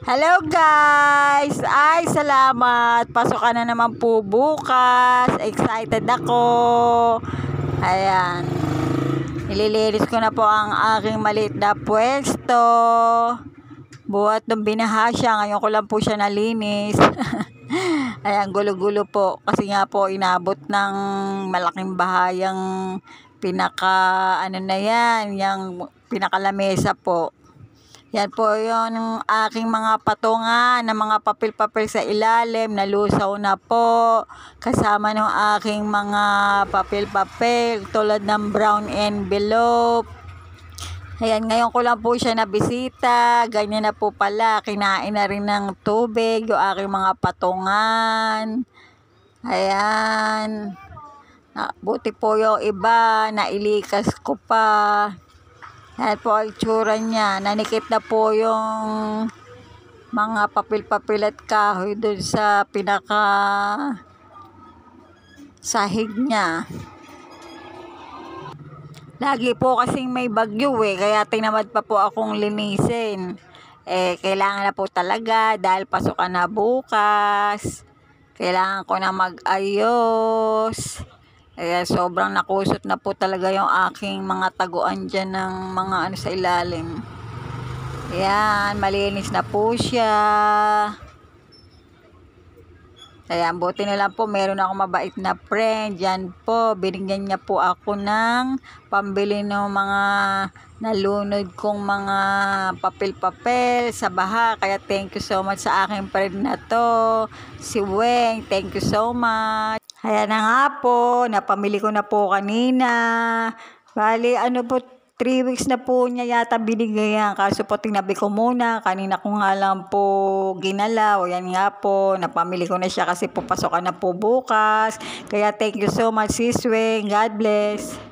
Hello guys! Ay, salamat! Pasok ka na naman po bukas. Excited ako. Ayan. Nililinis ko na po ang aking maliit na pwesto. Buhat nung binaha siya. Ngayon ko lang po siya nalinis. Ayan, gulo-gulo po. Kasi nga po, inabot ng malaking bahayang yung pinakalamesa po. Yan po yung aking mga patungan na mga papel-papel sa ilalim, nalusaw na po. Kasama ng aking mga papel-papel tulad ng brown envelope. Ayan, ngayon ko lang po siya nabisita. Ganyan na po pala, kinain na rin ng tubig yung aking mga patungan. Ayan. Buti po yung iba, nailikas ko pa. Ayan po ang itsura niya. Nanikit na po yung mga papel-papel at kahoy doon sa sahig niya. Lagi po kasing may bagyo kaya tinamad pa po akong linisin. Kailangan na po talaga dahil pasok na bukas. Kailangan ko na mag-ayos. Sobrang nakusot na po talaga yung aking mga taguan dyan ng mga sa ilalim. Ayan, malinis na po siya. Ayan, buti na lang po meron ako mabait na friend. Yan po, binigyan niya po ako ng pambili ng mga nalunod kong mga papel-papel sa baha. Kaya thank you so much sa aking friend na to, si Weng. Thank you so much. Ayan na nga po, napamili ko na po kanina. Bali, 3 weeks na po niya yata binigay yan. Kaso po tinabi ko muna. Kanina ko nga lang po ginalaw. Yan nga po, napamili ko na siya kasi po pasokan na po bukas. Kaya thank you so much, Sis Weng. God bless.